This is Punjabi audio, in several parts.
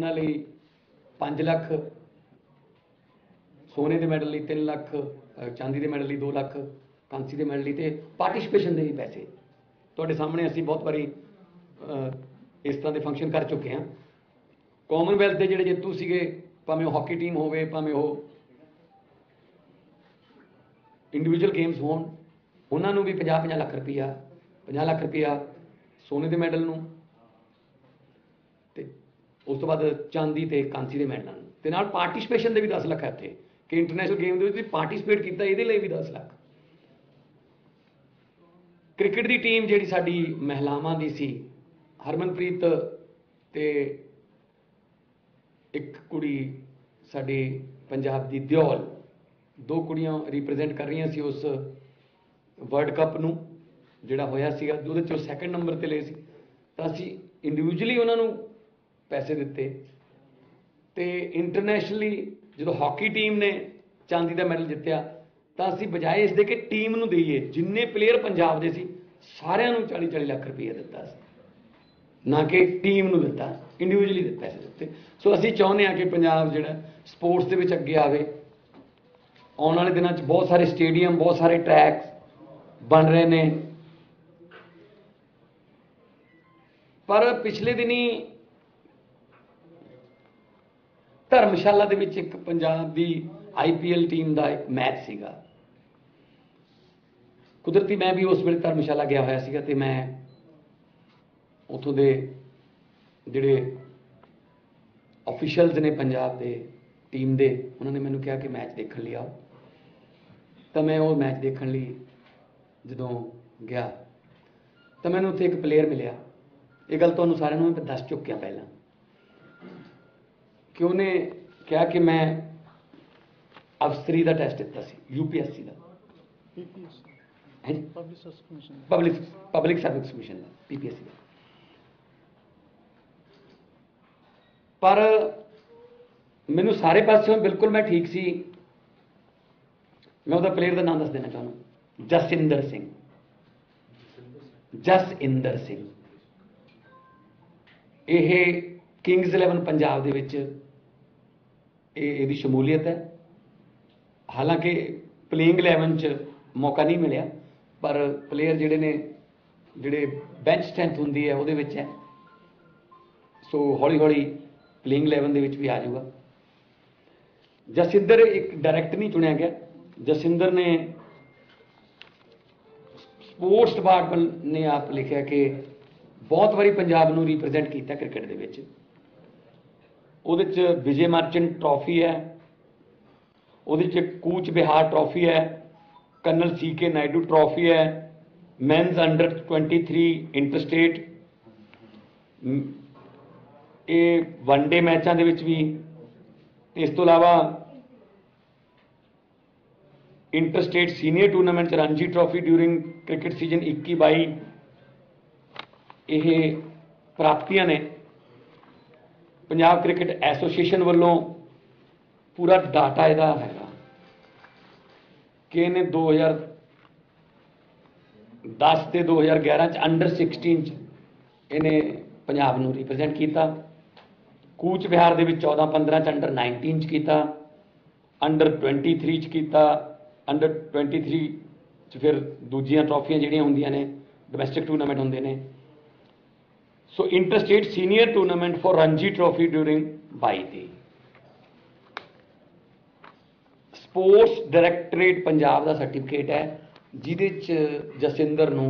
ਉਹਨਾਂ ਲਈ 5 ਲੱਖ, सोने के मैडल लिए 3 लाख, चांदी के मैडल लिए 2 लाख, कांसी के मैडल लिए तो पार्टिसिपेशन के भी पैसे तुहाडे सामने असीं बहुत बारी इस तरह के फंक्शन कर चुके हैं। कॉमनवैल्थ के जिहड़े जेतू सीगे, भावें हॉकी टीम होवे, भावें वो इंडिविजुअल गेम्स होण, उन्होंने भी 50-50 लाख रुपया, 50 लाख रुपया सोने के मैडल नूं ते उस तो बाद चांदी ते कांसी के मैडलों ते नाल पार्टिसिपेशन के भी 10 लाख है इत्थे कि इंटरनेशनल गेम के पार्टिसिपेट किया, ये भी 10 लाख। क्रिकेट की टीम जी साडी महिलावां दी सी, हरमनप्रीत ते एक कुड़ी साडी पंजाब दी दियोल, 2 कुड़ियां रिप्रजेंट कर रही सी उस वर्ल्ड कप नूं जिहड़ा होया सीगा, उहदे चों सैकेंड नंबर ते ले सी। तां असीं इंडिविजुअली उन्हां नूं पैसे दिते ते इंटरनेशनली जो हॉकी टीम ने चांदी का मैडल जितया तो असीं बजाए इसके कि टीम नूं दईए, जिन्ने प्लेयर पंजाब दे सी सारिਆਂ ਨੂੰ 40-40 लाख रुपया दिता, ना कि टीम नूं दिता, इंडिविजुअली पैसे दिते। सो असीं चाहुंदे हां कि पंजाब जिहड़ा स्पोर्ट्स दे विच अगे आवे। आउण वाले दिनां 'च बहुत सारे स्टेडियम, बहुत सारे ट्रैक बन रहे ने, पर पिछले दिनी धर्मशाला दे विच एक पंजाब दी IPL टीम का एक मैच सीगा। कुदरती मैं भी उस वेले धर्मशाला गया होया सीगा ते मैं उत्थों दे जिहड़े ऑफिशियल्स ने पंजाब दे टीम दे, उन्होंने मैनूं कहा कि मैच देखण लई आओ। तो मैं वो मैच देखण लई जदों गया तो मैनूं उत्थे एक प्लेयर मिलिया। ये गल तुहानूं सारिਆਂ ਨੂੰ मैं दस चुकिया पहलां कि उन्हें कहा कि मैं अफसरी का टैसट दिता सी, UPSC का, पब्लिक सर्विस कमीशन का, PPSC का। पर मैनू सारे पासों बिल्कुल मैं ठीक सी। मैं उहदा प्लेयर का नाम दस देना चाहूँगा, जसइंदर सिंह। जसइंदर सिंह ये किंग्स 11 पंजाब दे विच इहदी शमूलीयत है। हालांकि प्लेइंग 11 च मौका नहीं मिलिया, पर प्लेयर जिहड़े ने जिहड़े बेंच स्ट्रेंथ हुंदी है उहदे विच है। सो हौली हौली प्लेइंग 11 दे विच भी आ जाऊगा। जसइंदर एक डायरैक्ट नहीं चुनिया गया। जसइंदर ने स्पोर्ट्स डिपार्टमेंट ने आप लिखा कि बहुत बारी पंजाब नूं रिप्रजेंट किया क्रिकेट दे विच। उहदे च विजय मर्चेंट ट्रॉफी है, उहदे च कूच बिहार ट्रॉफी है, कर्नल CK नायडू ट्रॉफी है, मैनस अंडर 23 इंटरस्टेट, ये वनडे मैचों के भी। इस तो इलावा interstate senior tournament Ranji trophy during cricket season 21-22 ये प्राप्तियां ने। पंजाब क्रिकेट एसोसीएशन वालों पूरा डाटा इहदा हैगा कि इन्हें 2010 से 2011 अंडर 16 इन्हें पंजाब नूं रिप्रजेंट किया। कूच बिहार दे विच 14-15 अंडर 19 किया, अंडर 23 किया, अंडर 23 फिर दूजियां ट्रॉफियां जिहड़ियां हुंदियां ने डोमैसटिक टूरनामेंट हुंदे ने। So interstate senior tournament for Ranji trophy during 22। Sports directorate Punjab का सर्टिफिकेट है जिहदे च जसइंदर नूं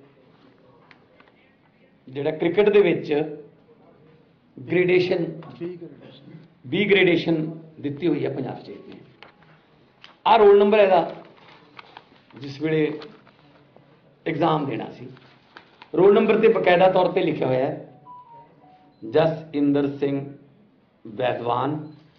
जिहड़ा क्रिकेट दे विच ग्रेडेशन बी ग्रेडेशन दी हुई है पंजाब स्टेट ने। आ रोल नंबर है जिस वेले एग्जाम देना सी, रोल नंबर से बकायदा तौर पर लिखा हुआ है Jasinder Singh Vaidwan,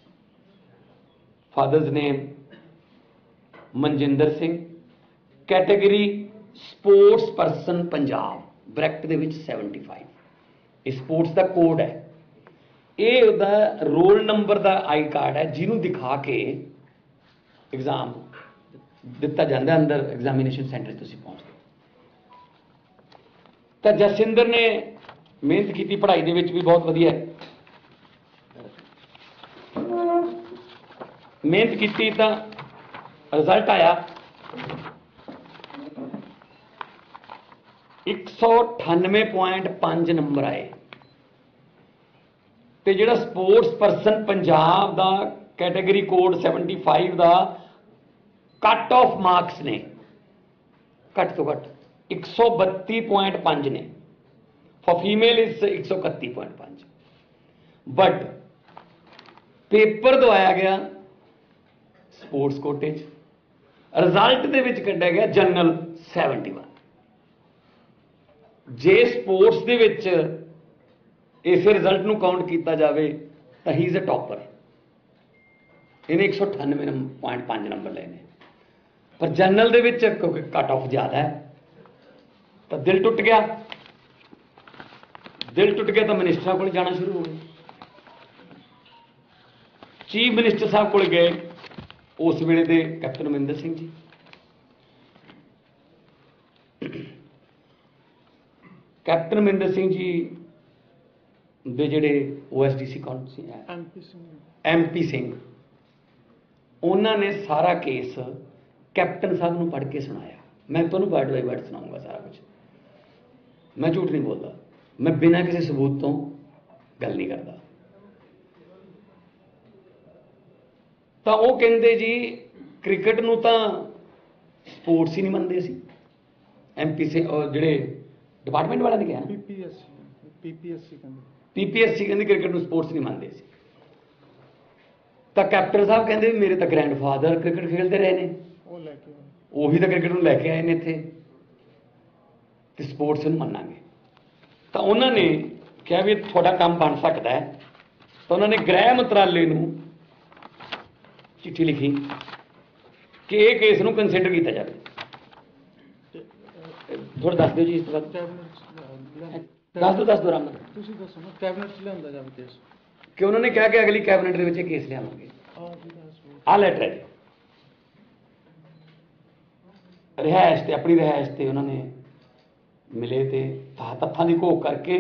father's name Maninder Singh, category sports person Punjab, bracket दे विच 75। स्पोर्ट्स का कोड है, ये रोल नंबर का आई कार्ड है जिन्होंने दिखा के एग्जाम दिता जाता है। अंदर एग्जामिनेशन सेंटर तुसीं पहुँच गए। तो जसइंदर ने मेहनत की, पढ़ाई दे विच भी बहुत वधिया है। मेहनत की तो रिजल्ट आया 198.5 नंबर आए। तो जिहड़ा स्पोर्ट्स परसन पंजाब दा कैटेगरी कोड 75 दा कट ऑफ मार्क्स ने घट तो घट 132.5 ने, for female is 131.5। But paper दवाया गया स्पोर्ट्स कोटे च, रिजल्ट दे विच कढ़िया गया जनरल 71। जे स्पोर्ट्स दे विच इस रिजल्ट नूं काउंट किया जाए तो ही इज़ अ टॉपर। इन्हें 198.5 नंबर लेने, पर जनरल दे विच क्योंकि कट ऑफ ज़्यादा है तो दिल टुट गया। दिल टुट गया तो मिनिस्टर को जाना शुरू हो गया। चीफ मिनिस्टर साहब को गए उस वेले दे कैप्टन अमरिंदर सिंह जी। कैप्टन अमरिंदर सिंह जी दे जिहड़े OSDC कौन सी MP सिंह, उन्होंने सारा केस कैप्टन साहब नूं पढ़ के सुनाया। मैं तुहानूं वर्ड बाय वर्ड सुनाऊंगा सारा कुछ, मैं झूठ नहीं बोलता, मैं बिना किसी सबूत तो गल नहीं करता। तो वो कहते जी क्रिकेट नूं तां स्पोर्ट्स ही नहीं मनते सी। MP से और जिहड़े डिपार्टमेंट वाले ने कहा PPSC कहते क्रिकेट नूं स्पोर्ट्स नहीं मनते सी। तो कैप्टन साहब कहते भी मेरे तो ग्रैंडफादर क्रिकेट खेलते रहे ने, ਉਹੀ तो क्रिकेट नूं लैके आए ने इत्थे, ते स्पोर्ट्स नूं मन्नांगे। तो उन्होंने कहा भी थोड़ा काम बन सकता है। तो उन्होंने गृह मंत्रालय नूं चिट्ठी लिखी कि यह केस नूं कंसीडर किया जाए। थोड़ा दस दो जी इस बात दस दो राम कैबिनेट लिया जाए केस कि उन्होंने कहा कि अगली कैबिनेट के केस लियावांगे। आ लैटर है रिहायश से, अपनी रिहायश से उन्होंने मिले तो तत्थां की घोख करके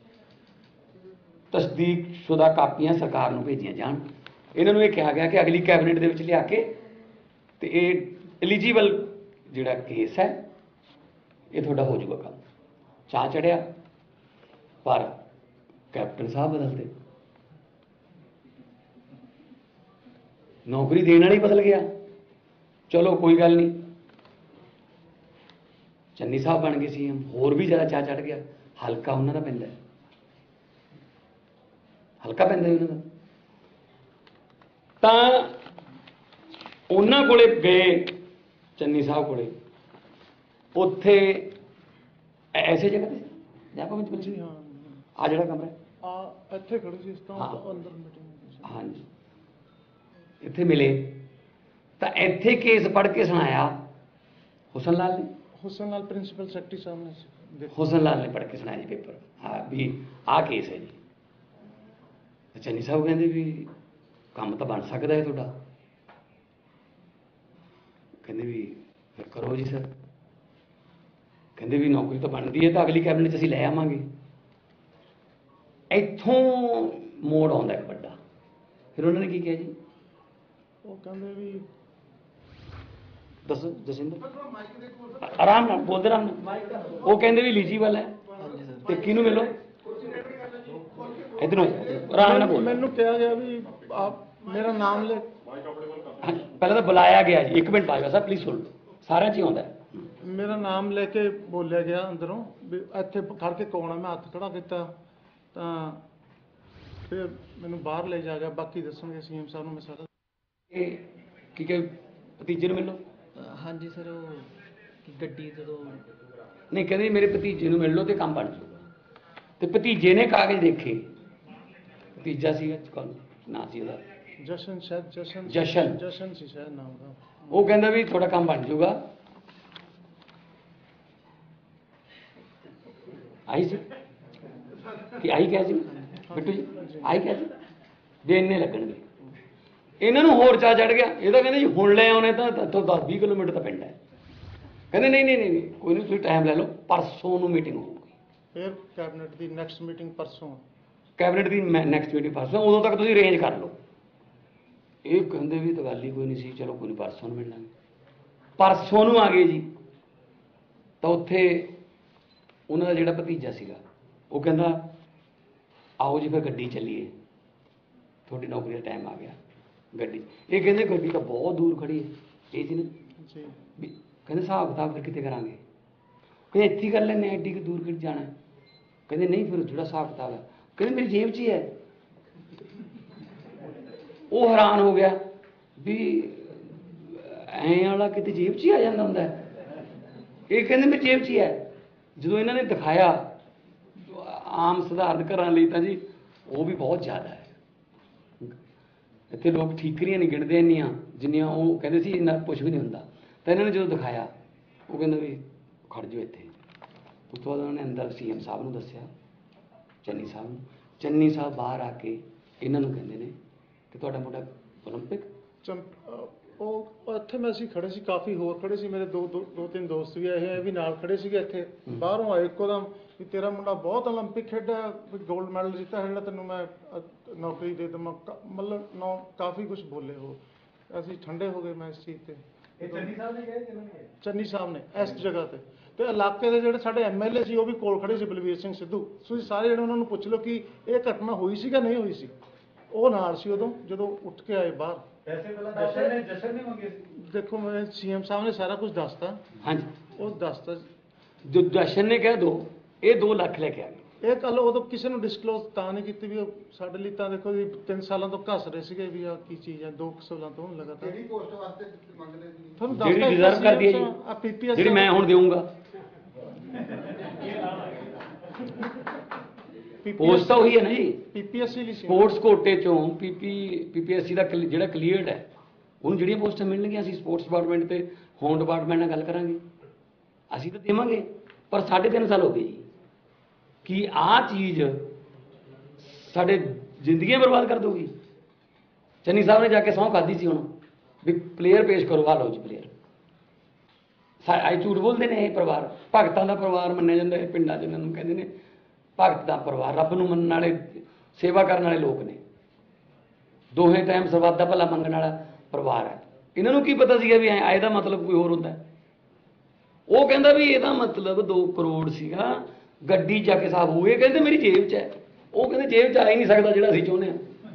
तस्दीक शुदा कापियां सरकार को भेजिया जान। इन्होंने ये कहा गया कि अगली कैबिनेट के लिया के तो ये एलीजिबल जिहड़ा केस है ये थोड़ा हो जाऊगा काम। चाह चढ़िया पर कैप्टन साहब बदलते, नौकरी देने वाला ही बदल गया। चलो कोई गल नहीं, चन्नी साहब बन गए CM, होर भी ज़्यादा चाह चढ़ गया। हल्का उन्होंने पैंदा, हल्का पैंदा उन्होंने। तो उन्होंने कोले गए चन्नी साहब कोले, उत्थे ऐसे जगह पे जी हाँ आ जड़ा कमरा इत्थे खड़े सी, इस तरह अंदर मीटिंग। हाँ जी, इत्थे मिले तो इत्थे केस पढ़ के सुनाया हुसन लाल ने। हुसन लाल प्रिंसिपल सेक्रेटरी साहब ने, हुसन लाल ने पढ़ के सुनाया जी पेपर। हाँ भी आ केस है जी। चन्नी साहब कहते भी काम तो बन सकता है थोड़ा, कहते भी फिर करो जी सर। कहते भी नौकरी तो बनती है तो अगली कैबिनेट असीं लै आवांगे। इत्थों मोड़ आउंदा एक बड़ा। फिर उन्होंने की किया जी, वो कहते भी दसो जसिंदर आराम नाल बोलते आराम नाल। वो कहते भी एलीजिबल है तो किनू मिलो इधरों आराम नाल बोल। मैनू कहा गया भी आप मेरा नाम ले, पहले तो बुलाया गया जी। एक मिनट बाजवा साहब प्लीज सुन लो, सारे च आउंदा है। मेरा नाम लेके बोलिया गया अंदरों भी इत्थे खड़ के कौन है। मैं हत्थ खड़ा किया तो फिर मैनू बाहर ले जा गया। बाकी दसणगे CM साहब नूं मैं सारा। ठीक है भतीजे नूं मिलो। हाँ जी सर, वो गड्डी जो नहीं कहते मेरे भतीजे नूं मिल लो तो काम बन जाऊगा। तो भतीजे ने कागज देखे, भतीजा सी कौन ना सी ਉਹਦਾ जशन, शायद जशन जशन जशन सी शायद नाम का। वो कहता भी थोड़ा काम बन जाऊगा। आई जी कि आई क्या जी बिट्टू जी आई क्या जी भी इन्ने लगणगे। इन्होंने होर चाह चढ़ गया। ये तो कहते जी हुण ले आने तो 10-20 किलोमीटर तो पिंड है। कहते नहीं नहीं नहीं नहीं कोई नहीं, तुसीं टाइम ले लो, परसों नूं मीटिंग होगी। फिर कैबिनेट की नैक्सट मीटिंग परसों, कैबिनेट की नैक्सट मीटिंग परसों, उदों तक तुसीं अरेंज कर लो। ਇਹ ਕਹਿੰਦੇ ਵੀ ਤਾਂ ਗੱਲ ਹੀ ਕੋਈ ਨਹੀਂ ਸੀ, ਚਲੋ ਕੋਈ ਨਹੀਂ, ਪਰਸੋਂ ਨੂੰ ਮਿਲ ਲਾਂਗੇ। ਪਰਸੋਂ ਨੂੰ ਆ ਗਏ ਜੀ, ਤਾਂ ਉੱਥੇ ਉਹਨਾਂ ਦਾ ਜਿਹੜਾ ਭਤੀਜਾ ਸੀਗਾ ਉਹ ਕਹਿੰਦਾ ਆਓ ਜੀ ਫਿਰ ਗੱਡੀ ਚੱਲੀਏ, ਤੁਹਾਡੀ ਨੌਕਰੀ ਦਾ ਟਾਈਮ ਆ ਗਿਆ। ਗੱਡੀ, ਇਹ ਕਹਿੰਦੇ ਗੱਡੀ ਤਾਂ ਬਹੁਤ ਦੂਰ ਖੜੀ ਹੈ। ਇਹ ਜੀ ਨੇ ਜੀ ਵੀ ਕਹਿੰਦੇ ਹਿਸਾਬ ਕਿਤਾਬ ਫਿਰ ਕਿਤੇ ਕਰਾਂਗੇ, ਕਹਿੰਦੇ ਇੱਥੇ ਹੀ ਕਰ ਲੈਂਦੇ ਐਡੀ ਕਿ ਦੂਰ ਕਿਤੇ ਜਾਣਾ। ਕਹਿੰਦੇ ਨਹੀਂ, ਫਿਰ ਜਿਹੜਾ ਹਿਸਾਬ ਕਿਤਾਬ ਹੈ ਕਹਿੰਦੇ ਮੇਰੀ ਜੇਬ 'ਚ ਹੀ ਹੈ। ਉਹ ਹੈਰਾਨ ਹੋ ਗਿਆ ਵੀ ਐਂ ਵਾਲਾ ਕਿਤੇ ਜੇਬ 'ਚ ਹੀ ਆ ਜਾਂਦਾ ਹੁੰਦਾ ਹੈ। ਇਹ ਕਹਿੰਦੇ ਮੇਰੀ ਜੇਬ 'ਚ ਹੀ ਹੈ। ਜਦੋਂ ਇਹਨਾਂ ਨੇ ਦਿਖਾਇਆ ਆਮ ਸਧਾਰਨ ਘਰਾਂ ਲਈ ਤਾਂ ਜੀ ਉਹ ਵੀ ਬਹੁਤ ਜ਼ਿਆਦਾ ਹੈ। ਇੱਥੇ ਲੋਕ ਠੀਕਰੀਆਂ ਨਹੀਂ ਗਿਣਦੇ ਇੰਨੀਆਂ ਜਿੰਨੀਆਂ ਉਹ ਕਹਿੰਦੇ ਸੀ, ਇੰਨਾ ਕੁਛ ਵੀ ਨਹੀਂ ਹੁੰਦਾ। ਤਾਂ ਇਹਨਾਂ ਨੇ ਜਦੋਂ ਦਿਖਾਇਆ ਉਹ ਕਹਿੰਦਾ ਵੀ ਖੜ ਜਾਓ ਇੱਥੇ। ਉਸ ਤੋਂ ਬਾਅਦ ਉਹਨਾਂ ਨੇ ਅੰਦਰ CM ਸਾਹਿਬ ਨੂੰ ਦੱਸਿਆ, ਚੰਨੀ ਸਾਹਿਬ ਨੂੰ। ਚੰਨੀ ਸਾਹਿਬ ਬਾਹਰ ਆ ਕੇ ਇਹਨਾਂ ਨੂੰ ਕਹਿੰਦੇ ਨੇ ਕਿ ਤੁਹਾਡਾ ਮੁੰਡਾ ਓਲੰਪਿਕ। ਉਹ ਇੱਥੇ ਮੈਂ ਅਸੀਂ ਖੜੇ ਸੀ, ਕਾਫੀ ਹੋਰ ਖੜੇ ਸੀ, ਮੇਰੇ ਦੋ ਤਿੰਨ ਦੋਸਤ ਵੀ ਆਏ ਇਹ ਵੀ ਨਾਲ ਖੜੇ ਸੀਗੇ। ਇੱਥੇ ਬਾਹਰੋਂ ਆਏ ਇੱਕੋਦਮ ਵੀ ਤੇਰਾ ਮੁੰਡਾ ਬਹੁਤ ਓਲੰਪਿਕ ਖੇਡਿਆ, 골ਡ ਮੈਡਲ ਜਿੱਤਾ, ਜਿਹੜਾ ਤੈਨੂੰ ਮੈਂ ਨੌਕਰੀ ਦੇ ਦੇਵਾਂ। ਮਤਲਬ ਕਾਫੀ ਕੁਝ ਬੋਲੇ ਉਹ। ਅਸੀਂ ਠੰਡੇ ਹੋ ਗਏ ਮੈਂ ਇਸ ਚੀਜ਼ ਤੇ। ਇਹ ਚੰਨੀ ਸਾਹਿਬ ਨੇ ਕਿਹਾ ਕਿਹਨਾਂ ਨੇ? ਚੰਨੀ ਸਾਹਿਬ ਨੇ ਇਸ ਜਗ੍ਹਾ ਤੇ ਇਲਾਕੇ ਦੇ ਜਿਹੜੇ ਸਾਡੇ MLA ਸੀ ਉਹ ਵੀ ਕੋਲ ਖੜੇ ਸੀ, ਬਲਵੀਰ ਸਿੰਘ ਸਿੱਧੂ। ਤੁਸੀਂ ਸਾਰੇ ਜਿਹੜੇ ਉਹਨਾਂ ਨੂੰ ਪੁੱਛ ਲਓ ਕਿ ਇਹ ਘਟਨਾ ਹੋਈ ਸੀ ਕਿ ਨਹੀਂ ਹੋਈ ਸੀ। ਉਹ ਨਾਲ ਸੀ ਉਦੋਂ ਜਦੋਂ ਉੱਠ ਕੇ ਆਏ ਬਾਹਰ। ਪੈਸੇ ਪਹਿਲਾਂ ਜਸ਼ਨ ਨੇ ਮੰਗੇ ਸੀ। ਦੇਖੋ ਮੈਂ CM ਸਾਹਿਬ ਨੇ ਸਾਰਾ ਕੁਝ ਦੱਸਤਾ। ਹਾਂਜੀ, ਉਹ ਦੱਸਤਾ। ਜੋ ਜਸ਼ਨ ਨੇ ਕਿਹਾ ਦੋ, ਇਹ 2 ਲੱਖ ਲੈ ਕੇ ਆ ਗਏ। ਇਹ ਗੱਲ ਉਦੋਂ ਕਿਸੇ ਨੂੰ ਡਿਸਕਲੋਜ਼ ਤਾਂ ਨਹੀਂ ਕੀਤੀ ਵੀ ਉਹ ਸਾਡੇ ਲਈ ਤਾਂ ਦੇਖੋ ਜੀ 3 ਸਾਲਾਂ ਤੋਂ ਘੱਸ ਰਹੇ ਸੀਗੇ ਵੀ ਆ ਕੀ ਚੀਜ਼ ਹੈ। 2 ਸਾਲਾਂ ਤੋਂ ਲਗਾਤਾਰ ਕਿਹੜੀ ਪੋਸਟ ਵਾਸਤੇ ਮੰਗਦੇ ਸੀ? ਤੁਹਾਨੂੰ ਜਿਹੜੀ ਦੱਸਤਾ deserve ਕਰਦੀ ਹੈ ਜੀ, ਆ PPS ਜਿਹੜੀ ਮੈਂ ਹੁਣ ਦੇਵਾਂਗਾ। ਪੋਸਟ ਤਾਂ ਉਹੀ ਹੈ ਨਾ ਜੀ, PPSC ਲਈ ਸੀ। ਸਪੋਰਟਸ ਕੋਟੇ ਚੋਂ PPSC ਦਾ ਜਿਹੜਾ ਕਲੀਅਰਡ ਹੈ ਉਹਨੂੰ ਜਿਹੜੀਆਂ ਪੋਸਟਾਂ ਮਿਲਣਗੀਆਂ ਅਸੀਂ ਸਪੋਰਟਸ ਡਿਪਾਰਟਮੈਂਟ ਤੇ ਹੋਮ ਡਿਪਾਰਟਮੈਂਟ ਨਾਲ ਗੱਲ ਕਰਾਂਗੇ। ਅਸੀਂ ਤਾਂ ਦੇਵਾਂਗੇ, ਪਰ 3.5 ਸਾਲ ਹੋ ਗਏ ਜੀ ਕਿ ਆਹ ਚੀਜ਼ ਸਾਡੇ ਜ਼ਿੰਦਗੀਆਂ ਬਰਬਾਦ ਕਰ ਦੂਗੀ। ਚੰਨੀ ਸਾਹਿਬ ਨੇ ਜਾ ਕੇ ਸਹੁੰ ਖਾਧੀ ਸੀ ਹੁਣ ਵੀ ਪਲੇਅਰ ਪੇਸ਼ ਕਰੋ, ਆ ਲਓ ਜੀ ਪਲੇਅਰ। ਆਈ ਝੂਠ ਬੋਲਦੇ ਨੇ ਇਹ ਪਰਿਵਾਰ, ਭਗਤਾਂ ਦਾ ਪਰਿਵਾਰ ਮੰਨਿਆ ਜਾਂਦਾ ਹੈ ਪਿੰਡਾਂ 'ਚ। ਇਹਨਾਂ ਨੂੰ ਕਹਿੰਦੇ ਨੇ ਭਗਤ ਦਾ ਪਰਿਵਾਰ, ਰੱਬ ਨੂੰ ਮੰਨਣ ਵਾਲੇ, ਸੇਵਾ ਕਰਨ ਵਾਲੇ ਲੋਕ ਨੇ। ਦੋਹੇ ਟਾਈਮ ਸਰਬੱਤ ਦਾ ਭਲਾ ਮੰਗਣ ਵਾਲਾ ਪਰਿਵਾਰ ਹੈ। ਇਹਨਾਂ ਨੂੰ ਕੀ ਪਤਾ ਸੀਗਾ ਵੀ ਇਹਦਾ ਮਤਲਬ ਕੋਈ ਹੋਰ ਹੁੰਦਾ। ਉਹ ਕਹਿੰਦਾ ਵੀ ਇਹਦਾ ਮਤਲਬ 2 ਕਰੋੜ ਸੀਗਾ, ਗੱਡੀ ਜਾ ਕੇ ਸਾਹਬ ਹੋਏ। ਕਹਿੰਦੇ ਮੇਰੀ ਜੇਬ 'ਚ ਹੈ। ਉਹ ਕਹਿੰਦੇ ਜੇਬ 'ਚ ਆ ਹੀ ਨਹੀਂ ਸਕਦਾ ਜਿਹੜਾ ਅਸੀਂ ਚਾਹੁੰਦੇ ਹਾਂ।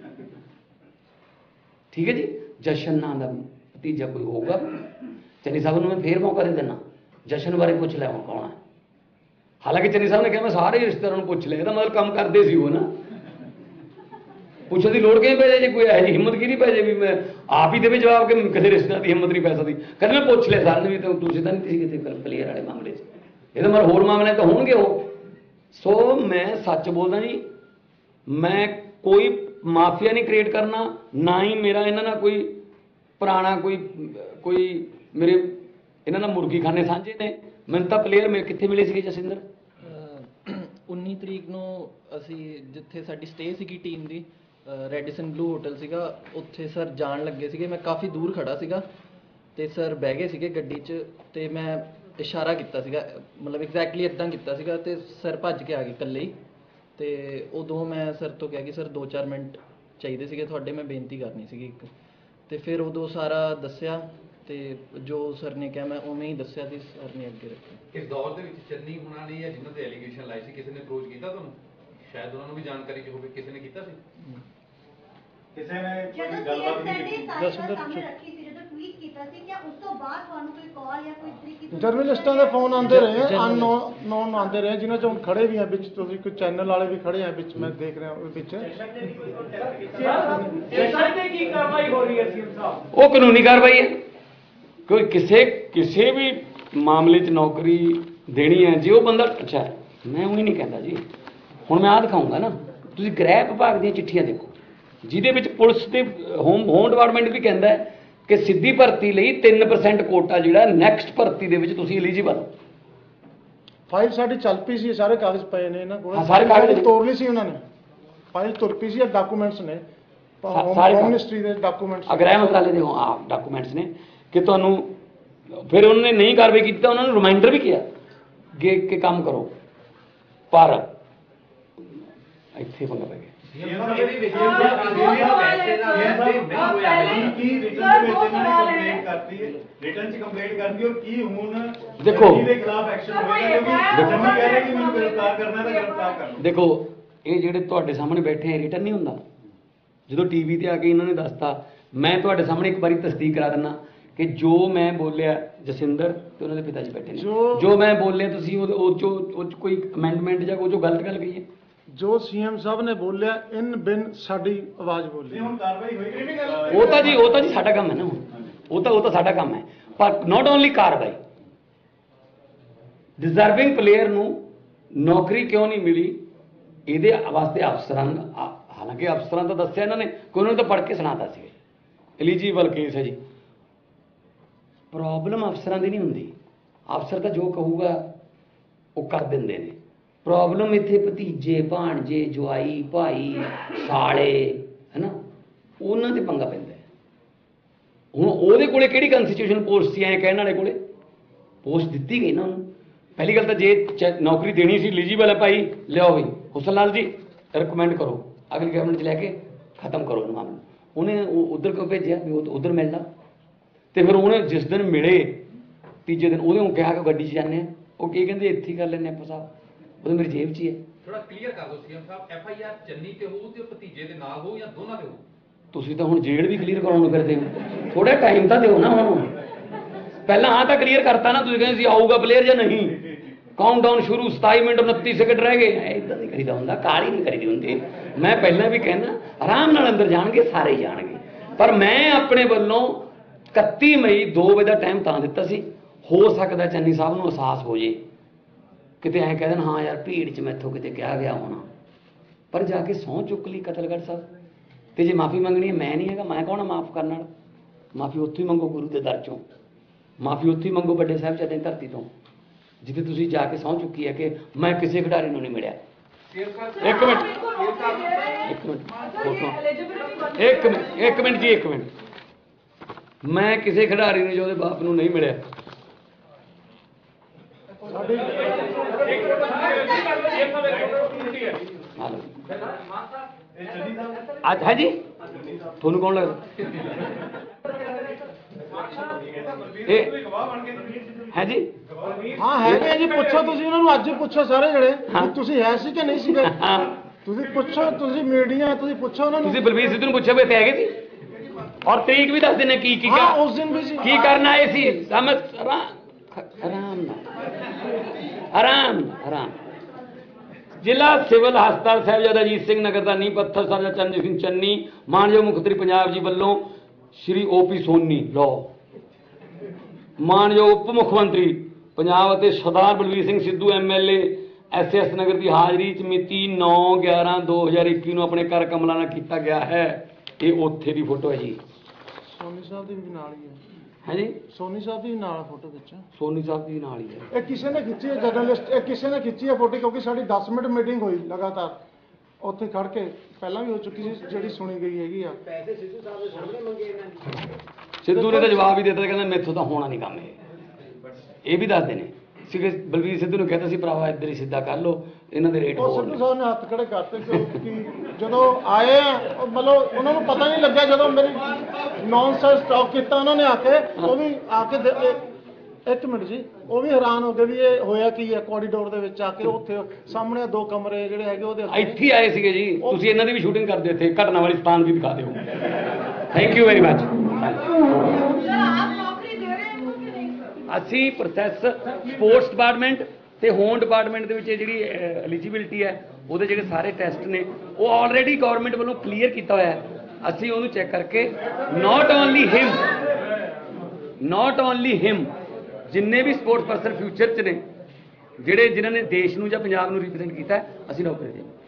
ਠੀਕ ਹੈ ਜੀ। ਜਸ਼ਨ ਨਾਂ ਦਾ ਭਤੀਜਾ ਕੋਈ ਹੋਊਗਾ। ਚੰਨੀ ਸਾਹਿਬ ਨੂੰ ਮੈਂ ਫੇਰ ਮੌਕਾ ਦੇ ਦਿੰਦਾ, ਜਸ਼ਨ ਬਾਰੇ ਪੁੱਛ ਲੈ ਹੁਣ ਕੌਣ ਹੈ। ਹਾਲਾਂਕਿ ਚੰਨੀ ਸਾਹਿਬ ਨੇ ਕਿਹਾ ਮੈਂ ਸਾਰੇ ਰਿਸ਼ਤੇਦਾਰਾਂ ਨੂੰ ਪੁੱਛ ਲਿਆ। ਇਹਦਾ ਮਤਲਬ ਕੰਮ ਕਰਦੇ ਸੀ ਉਹ ਨਾ, ਪੁੱਛਣ ਦੀ ਲੋੜ ਕਿਉਂ ਪੈ ਜਾਏ। ਜੇ ਕੋਈ ਇਹੋ ਜਿਹੀ ਹਿੰਮਤ ਕੀ ਨਹੀਂ ਪੈ ਜਾਏ ਵੀ ਮੈਂ ਆਪ ਹੀ ਦੇਵੇ ਜਵਾਬ ਕਿ ਕਿਸੇ ਰਿਸ਼ਤੇਦਾਰ ਦੀ ਹਿੰਮਤ ਨਹੀਂ ਪੈ ਸਕਦੀ। ਕਹਿੰਦੇ ਮੈਂ ਪੁੱਛ ਲਿਆ ਸਾਰਿਆਂ ਨੂੰ ਵੀ ਤਾਂ ਤੁਸੀਂ ਤਾਂ ਨਹੀਂ ਸੀ ਕਿਤੇ ਪਲੇਅਰ ਵਾਲੇ ਮਾਮਲੇ 'ਚ। ਇਹਦਾ ਮਤਲਬ ਹੋਰ ਮਾਮਲੇ ਤਾਂ ਹੋਣਗੇ ਉਹ। ਸੋ ਮੈਂ ਸੱਚ ਬੋਲਦਾ ਜੀ, ਮੈਂ ਕੋਈ ਮਾਫੀਆ ਨਹੀਂ ਕ੍ਰੀਏਟ ਕਰਨਾ, ਨਾ ਹੀ ਮੇਰਾ ਇਹਨਾਂ ਨਾਲ ਕੋਈ ਪੁਰਾਣਾ ਕੋਈ ਮੇਰੇ ਇਹਨਾਂ ਨਾਲ ਮੁਰਗੀ ਖਾਨੇ ਸਾਂਝੇ ਨੇ। ਮੈਨੂੰ ਤਾਂ ਪਲੇਅਰ ਮੇਰੇ ਕਿੱਥੇ ਮਿਲੇ ਸੀਗੇ ਜਸਿੰਦਰ? 19 ਤਰੀਕ ਨੂੰ ਅਸੀਂ ਜਿੱਥੇ ਸਾਡੀ ਸਟੇ ਸੀਗੀ ਟੀਮ ਦੀ, ਰੈਡੀਸਨ ਬਲੂ ਹੋਟਲ ਸੀਗਾ, ਉੱਥੇ ਸਰ ਜਾਣ ਲੱਗੇ ਸੀਗੇ। ਮੈਂ ਕਾਫੀ ਦੂਰ ਖੜਾ ਸੀਗਾ ਤੇ ਸਰ ਬਹਿ ਗਏ ਸੀਗੇ ਗੱਡੀ 'ਚ ਤੇ ਮੈਂ ਇਸ਼ਾਰਾ ਕੀਤਾ ਸੀਗਾ, ਮਤਲਬ ਐਗਜ਼ੈਕਟਲੀ ਇੱਦਾਂ ਕੀਤਾ ਸੀਗਾ ਤੇ ਸਰ ਭੱਜ ਕੇ ਆ ਗਏ ਇਕੱਲੇ ਹੀ। ਤੇ ਉਦੋਂ ਮੈਂ ਸਰ ਤੋਂ ਕਿਹਾ ਕਿ ਸਰ 2-4 ਮਿੰਟ ਚਾਹੀਦੇ ਸੀਗੇ ਤੁਹਾਡੇ, ਮੈਂ ਬੇਨਤੀ ਕਰਨੀ ਸੀਗੀ ਇੱਕ। ਤੇ ਫਿਰ ਉਦੋਂ ਸਾਰਾ ਦੱਸਿਆ ਤੇ ਜੋ ਸਰ ਨੇ ਕਿਹਾ ਮੈਂ ਉਵੇਂ ਹੀ ਦੱਸਿਆ ਸੀ, ਸਰ ਨੇ ਅੱਗੇ ਰੱਖਿਆ। ਇਸ ਦੌਰ ਦੇ ਵਿੱਚ ਚੰਨੀ ਹੁਣਾਂ ਨੇ ਜਾਂ ਜਿਨ੍ਹਾਂ ਤੇ ਐਲੀਗੇਸ਼ਨ ਲਾਏ ਸੀ, ਕਿਸੇ ਨੇ ਅਪਰੋਚ ਕੀਤਾ ਤੁਹਾਨੂੰ? ਸ਼ਾਇਦ ਉਹਨਾਂ ਨੂੰ ਵੀ ਜਾਣਕਾਰੀ ਚ ਹੋਵੇ, ਕਿਸੇ ਨੇ ਕੀਤਾ ਸੀ? ਕਿਸੇ ਨੇ ਜਦੋਂ ਕੋਈ ਗੱਲਬਾਤ CM ਨਹੀਂ ਨੇ ਕੀਤੀ? ਸਾਰੀ ਗੱਲ ਸਾਹਮਣੇ ਰੱਖੀ ਸੀ, ਜਦੋਂ ਟਵੀਟ ਕੀਤਾ ਸੀ, ਕਿਆ ਉਸ ਤੋਂ ਬਾਅਦ ਤੁਹਾਨੂੰ ਕੋਈ ਕਾਲ ਜਾਂ ਕੋਈ ਤਰੀਕੇ ਤੋਂ ਜਰਨਲਿਸਟਾਂ ਦੇ ਫੋਨ ਆਉਂਦੇ ਰਹੇ, ਅਨਨੋਨ ਆਉਂਦੇ ਰਹੇ, ਜਿਨ੍ਹਾਂ 'ਚ ਹੁਣ ਖੜੇ ਵੀ ਆ ਵਿੱਚ। ਤੁਸੀਂ ਕੋਈ ਚੈਨਲ ਵਾਲੇ ਵੀ ਖੜੇ ਆ ਵਿੱਚ, ਮੈਂ ਦੇਖ ਰਿਹਾ ਵਿੱਚ। ਕੀ ਕਾਰਵਾਈ ਹੋ ਰਹੀ ਹੈ CM ਸਾਹਿਬ? ਉਹ ਕਾਨੂੰਨੀ ਕਾਰਵਾਈ ਹੈ। ਕੋਈ ਕਿਸੇ ਵੀ ਮਾਮਲੇ 'ਚ ਨੌਕਰੀ ਦੇਣੀ ਹੈ, ਜੇ ਉਹ ਬੰਦਾ ਅੱਛਾ, ਮੈਂ ਉਹੀ ਨਹੀਂ ਕਹਿੰਦਾ ਜੀ। ਹੁਣ ਮੈਂ ਆਹ ਦਿਖਾਊਂਗਾ ਨਾ, ਤੁਸੀਂ ਗ੍ਰਹਿ ਵਿਭਾਗ ਦੀਆਂ ਚਿੱਠੀਆਂ ਦੇਖੋ, ਜਿਹਦੇ ਵਿੱਚ ਪੁਲਿਸ ਤੇ ਹੋਮ ਡਿਪਾਰਟਮੈਂਟ ਵੀ ਕਹਿੰਦਾ ਹੈ ਕਿ ਸਿੱਧੀ ਭਰਤੀ ਲਈ 3% ਕੋਟਾ ਜਿਹੜਾ ਨੈਕਸਟ ਭਰਤੀ ਦੇ ਵਿੱਚ ਤੁਸੀਂ ਐਲੀਜੀਬਲ ਹੋ। ਫਾਈਲ ਸਾਡੀ ਚੱਲ ਪਈ ਸੀ, ਸਾਰੇ ਕਾਗਜ਼ ਪਏ ਨੇ ਇਹਨਾਂ ਕੋਲ। ਹਾਂ, ਸਾਰੇ ਕਾਗਜ਼ ਤੋੜ ਲਈ ਸੀ ਉਹਨਾਂ ਨੇ, ਫਾਈਲ ਤੁਰ ਪਈ ਸੀ, ਡਾਕੂਮੈਂਟਸ ਨੇ, ਸਾਰੇ ਹੋਮ ਮਿਨਿਸਟਰੀ ਦੇ ਡਾਕੂਮੈਂਟਸ। ਗ੍ਰਹਿ ਮੰਤਰਾਲੇ ਦੇ ਡਾਕੂਮੈਂਟਸ ਨੇ ਕਿ ਤੁਹਾਨੂੰ। ਫਿਰ ਉਹਨਾਂ ਨੇ ਨਹੀਂ ਕਾਰਵਾਈ ਕੀਤੀ ਤਾਂ ਉਹਨਾਂ ਨੂੰ ਰਿਮਾਈਂਡਰ ਵੀ ਕਿਹਾ ਕਿ ਕੰਮ ਕਰੋ, ਪਰ ਇੱਥੇ ਪੰਗਾ ਪੈ ਗਿਆ। ਇਹ ਵੀ ਵਿਸ਼ੇ ਪੈਸੇ ਦਾ ਰਿਟਰਨ ਚ ਕੰਪਲੇਂਟ ਕਰਦੀ ਔਰ ਕੀ ਹੁਣ ਦੇਖੋ ਦੇ ਖਿਲਾਫ ਐਕਸ਼ਨ ਹੋਏਗਾ ਕਿਉਂਕਿ ਜੱਜੀ ਕਹਿ ਰਹੇ ਕਿ ਮੈਨੂੰ ਗ੍ਰਿਫਤਾਰ ਕਰਨਾ ਤਾਂ ਗ੍ਰਿਫਤਾਰ ਕਰ ਲਓ। ਦੇਖੋ ਇਹ ਜਿਹੜੇ ਤੁਹਾਡੇ ਸਾਹਮਣੇ ਬੈਠੇ ਆ ਰਿਟਰਨ ਨਹੀਂ ਹੁੰਦਾ। ਜਦੋਂ ਟੀਵੀ ਤੇ ਆ ਕੇ ਇਹਨਾਂ ਨੇ ਦੱਸਤਾ, ਮੈਂ ਤੁਹਾਡੇ ਸਾਹਮਣੇ ਇੱਕ ਵਾਰੀ ਤਸਦੀਕ ਕਰਾ ਦਿੰਦਾ ਕਿ ਜੋ ਮੈਂ ਬੋਲਿਆ ਜਸਿੰਦਰ ਤੇ ਉਹਨਾਂ ਦੇ ਪਿਤਾ ਜੀ ਬੈਠੇ ਨੇ, ਜੋ ਮੈਂ ਬੋਲਿਆ ਤੁਸੀਂ ਉਹ 'ਚ ਕੋਈ ਅਮੈਂਡਮੈਂਟ ਜਾਂ ਉਹ 'ਚੋਂ ਗਲਤ ਗੱਲ ਕਹੀ ਹੈ? ਜੋ ਸੀਐਮ ਸਾਹਿਬ ਨੇ ਬੋਲਿਆ ਇਨ ਬਿਨ ਸਾਡੀ ਆਵਾਜ਼ ਬੋਲੀ। ਨਹੀਂ ਹੁਣ ਕਾਰਵਾਈ ਹੋਏਗੀ। ਉਹ ਤਾਂ ਜੀ ਸਾਡਾ ਕੰਮ ਹੈ ਨਾ ਹੁਣ, ਉਹ ਤਾਂ ਸਾਡਾ ਕੰਮ ਹੈ। ਪਰ ਨਾਟ ਓਨਲੀ ਕਾਰਵਾਈ, ਡਿਜ਼ਰਵਿੰਗ ਪਲੇਅਰ ਨੂੰ ਨੌਕਰੀ ਕਿਉਂ ਨਹੀਂ ਮਿਲੀ ਇਹਦੇ ਵਾਸਤੇ ਅਫਸਰਾਂ ਹਾਲਾਂਕਿ ਅਫਸਰਾਂ ਤਾਂ ਦੱਸਿਆ ਇਹਨਾਂ ਨੇ ਕਿ ਉਹਨਾਂ ਨੇ ਤਾਂ ਪੜ੍ਹ ਕੇ ਸੁਣਾਤਾ ਸੀ ਐਲੀਜੀਬਲ ਕੇਸ ਹੈ ਜੀ। ਪ੍ਰੋਬਲਮ ਅਫਸਰਾਂ ਦੀ ਨਹੀਂ ਹੁੰਦੀ, ਅਫਸਰ ਤਾਂ ਜੋ ਕਹੂਗਾ ਉਹ ਕਰ ਦਿੰਦੇ ਨੇ। ਪ੍ਰੋਬਲਮ ਇੱਥੇ ਭਤੀਜੇ ਭਾਣਜੇ ਜਵਾਈ ਭਾਈ ਸਾਲੇ ਹੈ ਨਾ, ਉਹਨਾਂ ਤੇ ਪੰਗਾ ਪੈਂਦਾ ਹੈ। ਹੁਣ ਉਹਦੇ ਕੋਲੇ ਕਿਹੜੀ ਕਨਸਟੀਟਿਊਸ਼ਨ ਪੋਸਟ ਸੀ ਐਂ ਕਹਿਣ ਵਾਲੇ ਕੋਲੇ? ਪੋਸਟ ਦਿੱਤੀ ਗਈ ਨਾ ਉਹਨੂੰ। ਪਹਿਲੀ ਗੱਲ ਤਾਂ ਜੇ ਨੌਕਰੀ ਦੇਣੀ ਸੀ ਐਲੀਜੀਬਲ ਹੈ ਭਾਈ, ਲਿਆਓ ਵੀ ਹੁਸਨ ਲਾਲ ਜੀ ਰਿਕਮੈਂਡ ਕਰੋ, ਅਗਲੀ ਗਵਰਨਮੈਂਟ 'ਚ ਲੈ ਕੇ ਖਤਮ ਕਰੋ ਇਹ ਮਾਮਲਾ। ਉਹਨੇ ਉੱਧਰ ਕਿਉਂ ਭੇਜਿਆ ਵੀ ਉਹ ਉੱਧਰ ਮਿਲਦਾ? ਤੇ ਫਿਰ ਉਹਨੇ ਜਿਸ ਦਿਨ ਮਿਲੇ ਤੀਜੇ ਦਿਨ ਉਹਦੇ ਨੂੰ ਕਿਹਾ ਕਿ ਗੱਡੀ 'ਚ ਜਾਂਦੇ ਆ, ਉਹ ਕੀ ਕਹਿੰਦੇ ਇੱਥੇ ਹੀ ਕਰ ਲੈਂਦੇ ਆਪਾਂ ਸਾਹਿਬ, ਉਹਦੇ ਮੇਰੀ ਜੇਬ 'ਚ ਹੀ ਹੈ। ਥੋੜਾ ਕਲੀਅਰ ਕਰ ਦਿਓ ਸੀਐਮ ਸਾਹਿਬ, ਐਫਆਈਆਰ ਚੰਨੀ ਤੇ ਹੋਊ ਤੇ ਭਤੀਜੇ ਦੇ ਨਾਲ ਹੋਊ ਜਾਂ ਦੋਨਾਂ ਤੇ ਹੋਊ? ਤੁਸੀਂ ਤਾਂ ਹੁਣ ਜੇਲ੍ਹ ਵੀ ਕਲੀਅਰ ਕਰਾਉਣ ਨੂੰ ਫਿਰਦੇ ਹੋ, ਥੋੜਾ ਟਾਈਮ ਤਾਂ ਦਿਓ ਨਾ ਹੁਣ। ਪਹਿਲਾਂ ਆਹ ਤਾਂ ਕਲੀਅਰ ਕਰਤਾ ਨਾ, ਤੁਸੀਂ ਕਹਿੰਦੇ ਸੀ ਆਊਗਾ ਪਲੇਅਰ ਜਾਂ ਨਹੀਂ। ਕਾਊਂਟਡਾਊਨ ਸ਼ੁਰੂ 27 ਮਿੰਟ 29 ਸੈਕਿੰਡ ਰਹਿ ਗਏ, ਇਦਾਂ ਨਹੀਂ ਕਰੀਦਾ ਹੁੰਦਾ, ਕਾਹਲੀ ਨਹੀਂ ਕਰੀਦੀ ਹੁੰਦੀ। ਮੈਂ ਪਹਿਲਾਂ ਵੀ ਕਹਿੰਦਾ ਆਰਾਮ ਨਾਲ ਅੰਦਰ ਜਾਣਗੇ, ਸਾਰੇ ਜਾਣਗੇ। ਪਰ ਮੈਂ ਆਪਣੇ ਵੱਲੋਂ 31 ਮਈ 2 ਵਜੇ ਦਾ ਟਾਈਮ ਤਾਂ ਦਿੱਤਾ ਸੀ, ਹੋ ਸਕਦਾ ਚੰਨੀ ਸਾਹਿਬ ਨੂੰ ਅਹਿਸਾਸ ਹੋ ਜੇ, ਕਿਤੇ ਐਂ ਕਹਿ ਦੇਣ ਹਾਂ ਯਾਰ ਭੀੜ 'ਚ ਮੈਥੋਂ ਕਿਤੇ ਕਿਹਾ ਗਿਆ ਹੋਣਾ। ਪਰ ਜਾ ਕੇ ਸਹੁੰ ਚੁੱਕ ਲਈ ਕਤਲਗੜ੍ਹ ਸਾਹਿਬ, ਤੇ ਜੇ ਮਾਫੀ ਮੰਗਣੀ ਹੈ ਮੈਂ ਨਹੀਂ ਹੈਗਾ, ਮੈਂ ਕੌਣ ਮਾਫ ਕਰਨ ਨਾਲ? ਮਾਫੀ ਉੱਥੇ ਹੀ ਮੰਗੋ ਗੁਰੂ ਦੇ ਦਰ 'ਚੋਂ, ਮਾਫੀ ਉੱਥੇ ਹੀ ਮੰਗੋ ਵੱਡੇ ਸਾਹਿਬਜ਼ਾਦੇ ਦੀ ਧਰਤੀ ਤੋਂ, ਜਿੱਥੇ ਤੁਸੀਂ ਜਾ ਕੇ ਸਹੁੰ ਚੁੱਕੀ ਹੈ ਕਿ ਮੈਂ ਕਿਸੇ ਖਿਡਾਰੀ ਨੂੰ ਨਹੀਂ ਮਿਲਿਆ। ਇੱਕ ਮਿੰਟ ਜੀ, ਇੱਕ ਮਿੰਟ। ਮੈਂ ਕਿਸੇ ਖਿਡਾਰੀ ਨੂੰ ਜੋ ਉਹਦੇ ਬਾਪ ਨੂੰ ਨਹੀਂ ਮਿਲਿਆ। ਅੱਜ ਹੈ ਜੀ, ਤੁਹਾਨੂੰ ਕੌਣ ਲੱਗਦਾ ਇਹ ਹੈ ਜੀ? ਹਾਂ ਹੈਗੇ ਜੀ, ਪੁੱਛੋ ਤੁਸੀਂ ਉਹਨਾਂ ਨੂੰ, ਅੱਜ ਹੀ ਪੁੱਛੋ ਸਾਰੇ ਜਿਹੜੇ ਹਾਂ। ਤੁਸੀਂ ਹੈ ਸੀ ਕਿ ਨਹੀਂ ਸੀਗੇ। ਤੁਸੀਂ ਪੁੱਛੋ, ਤੁਸੀਂ ਮੀਡੀਆ, ਤੁਸੀਂ ਪੁੱਛੋ ਉਹਨਾਂ ਨੂੰ। ਤੁਸੀਂ ਬਲਬੀਰ ਸਿੱਧੂ ਨੂੰ ਪੁੱਛਿਆ ਵੀ ਇੱਥੇ ਹੈਗੇ ਸੀ? ਔਰ ਤਰੀਕ ਵੀ ਦੱਸ ਦਿੰਦੇ ਕੀ ਹਾਂ ਉਸ ਦਿਨ ਵੀ ਸੀ। ਕੀ ਕਰਨ ਆਏ ਸੀ? ਸਮਝ ਆਰਾਮ। ਜ਼ਿਲ੍ਹਾ ਸਿਵਲ ਹਸਪਤਾਲ ਸਾਹਿਬਜ਼ਾਦਾ ਅਜੀਤ ਸਿੰਘ ਨਗਰ ਦਾ ਨੀਂਹ ਪੱਥਰ ਸਾਹਿਬਜ਼ਾਦਾ ਚਰਨਜੀਤ ਸਿੰਘ ਚੰਨੀ, ਮਾਨਯੋਗ ਮੁੱਖ ਮੰਤਰੀ ਪੰਜਾਬ ਜੀ ਵੱਲੋਂ ਸ਼੍ਰੀ ਓਪੀ ਸੋਨੀ ਲਓ, ਮਾਨਯੋਗ ਉਪ ਮੁੱਖ ਮੰਤਰੀ ਪੰਜਾਬ ਅਤੇ ਸਰਦਾਰ ਬਲਬੀਰ ਸਿੰਘ ਸਿੱਧੂ ਐਮਐਲਏ ਐਸਐਸ ਨਗਰ ਦੀ ਹਾਜ਼ਰੀ 'ਚ ਮਿਤੀ 9/11/2021 ਨੂੰ ਆਪਣੇ ਘਰ ਕਮਲਾ ਨਾਲ ਕੀਤਾ ਗਿਆ ਹੈ। ਇਹ ਉੱਥੇ ਦੀ ਫੋਟੋ ਹੈ ਜੀ। ਸੋਨੀ ਸਾਹਿਬ ਦੀ ਵੀ ਨਾਲ ਹੀ ਹੈ। ਹੈ ਜੀ, ਸੋਨੀ ਸਾਹਿਬ ਦੀ ਨਾਲ ਫੋਟੋ ਵਿੱਚ। ਸੋਨੀ ਸਾਹਿਬ ਦੀ ਨਾਲ ਹੀ ਹੈ। ਇਹ ਕਿਸੇ ਨੇ ਖਿੱਚੀ ਹੈ, ਜਰਨਲਿਸਟ, ਇਹ ਕਿਸੇ ਨੇ ਖਿੱਚੀ ਹੈ ਫੋਟੋ, ਕਿਉਂਕਿ ਸਾਡੀ 10 ਮਿੰਟ ਮੀਟਿੰਗ ਹੋਈ ਲਗਾਤਾਰ ਉੱਥੇ ਖੜ ਕੇ, ਪਹਿਲਾਂ ਵੀ ਹੋ ਚੁੱਕੀ ਸੀ, ਜਿਹੜੀ ਸੁਣੀ ਗਈ ਹੈਗੀ ਆ। ਪੈਸੇ ਸਿੱਧੂ ਸਾਹਿਬ ਦੇ ਸਾਹਮਣੇ ਮੰਗੇ ਇਹਨਾਂ ਨੇ। ਸਿੱਧੂ ਨੇ ਤਾਂ ਜਵਾਬ ਹੀ ਦਿੱਤਾ, ਕਹਿੰਦਾ ਮੈਥੋਂ ਤਾਂ ਹੋਣਾ ਨਹੀਂ ਕੰਮ ਇਹ ਵੀ ਦੱਸਦੇ ਨੇ ਸੀਗੇ। ਬਲਬੀਰ ਸਿੱਧੂ ਨੂੰ ਕਹਿੰਦਾ ਸੀ ਭਰਾਵਾ ਇੱਧਰ ਹੀ ਸਿੱਧਾ ਕਰ ਲਓ, ਇਹਨਾਂ ਦੇ ਰੇਟ ਉਹ ਹੋਰ ਸਿੱਧੂ ਨੇ। ਸਾਹਿਬ ਨੇ ਹੱਥ ਖੜੇ ਕਰਤੇ ਕਿ ਜਦੋਂ ਆਏ ਆ ਮਤਲਬ ਉਹਨਾਂ ਨੂੰ ਪਤਾ ਨਹੀਂ ਲੱਗਿਆ, ਜਦੋਂ ਮੇਰੀ ਨੌਨਸੈਂਸ ਟਾਕ ਕੀਤਾ ਉਹਨਾਂ ਨੇ ਆ ਕੇ, ਉਹ ਵੀ ਆ ਕੇ ਇੱਕ ਮਿੰਟ ਜੀ, ਉਹ ਵੀ ਹੈਰਾਨ ਹੋ ਗਏ ਵੀ ਇਹ ਹੋਇਆ ਕੀ ਹੈ। ਕੋਰੀਡੋਰ ਦੇ ਵਿੱਚ ਆ ਕੇ ਉੱਥੇ ਸਾਹਮਣੇ 2 ਕਮਰੇ ਜਿਹੜੇ ਹੈਗੇ ਉਹਦੇ ਇੱਥੇ ਹੀ ਆਏ ਸੀਗੇ ਜੀ, ਤੁਸੀਂ ਇਹਨਾਂ ਦੀ ਵੀ ਸ਼ੂਟਿੰਗ ਕਰਦੇ ਇੱਥੇ, ਘਟਨਾ ਵਾਲੀ ਸਥਾਨ ਵੀ ਦਿਖਾ ਦਿਓ। Thank you very much. ਅਸੀਂ ਪ੍ਰੋਸੈਸ ਸਪੋਰਟਸ ਡਿਪਾਰਟਮੈਂਟ ਤੇ ਹੋਮ ਡਿਪਾਰਟਮੈਂਟ ਦੇ ਵਿੱਚ ਜਿਹੜੀ ਐਲੀਜੀਬਿਲਟੀ ਹੈ, ਉਹਦੇ ਜਿਹੜੇ ਸਾਰੇ ਟੈਸਟ ਨੇ ਉਹ ਆਲਰੇਡੀ ਗਵਰਨਮੈਂਟ ਵੱਲੋਂ ਕਲੀਅਰ ਕੀਤਾ ਹੋਇਆ ਹੈ। ਅਸੀਂ ਉਹਨੂੰ ਚੈੱਕ ਕਰਕੇ ਨਾਟ ਓਨਲੀ ਹਿਮ ਜਿੰਨੇ ਵੀ ਸਪੋਰਟਸ ਪਰਸਨ ਫਿਊਚਰ 'ਚ ਨੇ, ਜਿਨ੍ਹਾਂ ਨੇ ਦੇਸ਼ ਨੂੰ ਜਾਂ ਪੰਜਾਬ ਨੂੰ ਰਿਪਰੈਜ਼ੈਂਟ ਕੀਤਾ, ਅਸੀਂ ਨੌਕਰੀ ਦੇਵਾਂਗੇ।